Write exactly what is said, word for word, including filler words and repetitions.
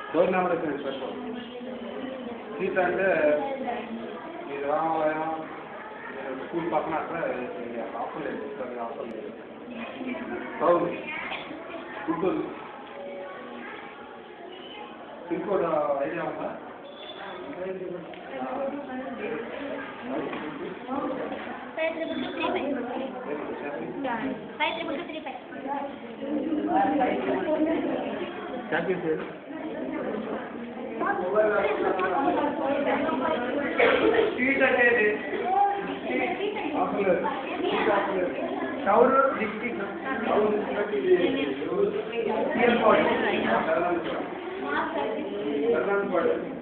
door number వచ్చింది special seat అంటే ఇది రామాలయం స్కూల్ పక్కన అక్కడ ఆఫర్ లేదు సార్ ఆఫర్ లేదు అవును గుంటూరు పిన్ కోడ్ ఐడియా ఉందా five triple two three five five triple two three five street అనేది టౌన్ డిస్ట్రిక్ట్ టౌన్